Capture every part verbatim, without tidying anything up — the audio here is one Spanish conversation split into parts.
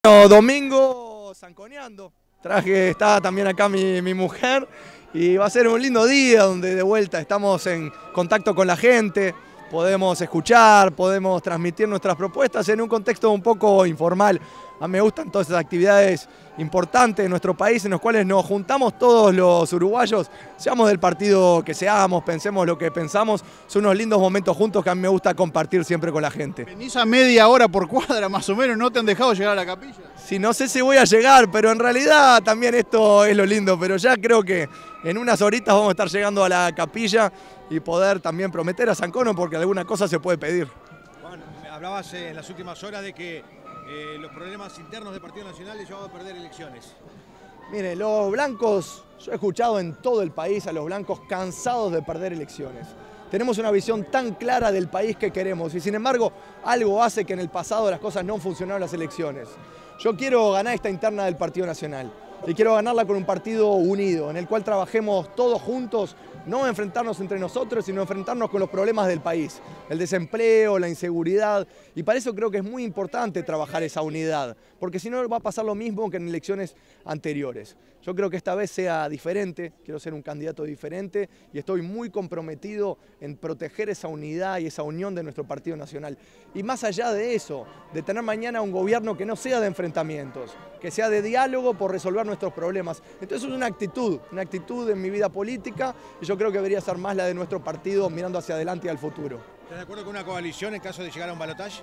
Bueno, domingo sanconeando, traje, está también acá mi, mi mujer y va a ser un lindo día donde de vuelta estamos en contacto con la gente, podemos escuchar, podemos transmitir nuestras propuestas en un contexto un poco informal. A mí me gustan todas esas actividades importantes en nuestro país en los cuales nos juntamos todos los uruguayos, seamos del partido que seamos, pensemos lo que pensamos, son unos lindos momentos juntos que a mí me gusta compartir siempre con la gente. Venís a media hora por cuadra más o menos, ¿no te han dejado llegar a la capilla? Sí, no sé si voy a llegar, pero en realidad también esto es lo lindo, pero ya creo que en unas horitas vamos a estar llegando a la capilla y poder también prometer a San Cono porque alguna cosa se puede pedir. Juan, hablabas eh, en las últimas horas de que eh, los problemas internos del Partido Nacional les llevaban a perder elecciones. Mire, los blancos, yo he escuchado en todo el país a los blancos cansados de perder elecciones. Tenemos una visión tan clara del país que queremos y sin embargo algo hace que en el pasado las cosas no funcionaron las elecciones. Yo quiero ganar esta interna del Partido Nacional y quiero ganarla con un partido unido, en el cual trabajemos todos juntos, no enfrentarnos entre nosotros, sino enfrentarnos con los problemas del país, el desempleo, la inseguridad, y para eso creo que es muy importante trabajar esa unidad, porque si no va a pasar lo mismo que en elecciones anteriores. Yo creo que esta vez sea diferente, quiero ser un candidato diferente y estoy muy comprometido en proteger esa unidad y esa unión de nuestro Partido Nacional. Y más allá de eso, de tener mañana un gobierno que no sea de enfrentamientos, que sea de diálogo por resolver nuestros problemas. Entonces es una actitud, una actitud en mi vida política y yo creo que debería ser más la de nuestro partido mirando hacia adelante y al futuro. ¿Estás de acuerdo con una coalición en caso de llegar a un balotaje?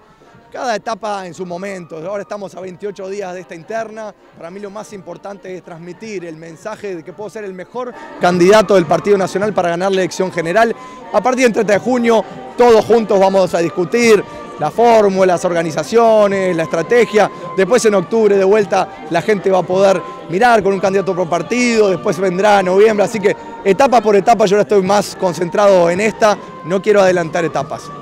Cada etapa en su momento, ahora estamos a veintiocho días de esta interna, para mí lo más importante es transmitir el mensaje de que puedo ser el mejor candidato del Partido Nacional para ganar la elección general. A partir del treinta de junio todos juntos vamos a discutir la fórmula, las organizaciones, la estrategia, después en octubre de vuelta la gente va a poder mirar con un candidato por partido, después vendrá noviembre, así que etapa por etapa yo ahora estoy más concentrado en esta, no quiero adelantar etapas.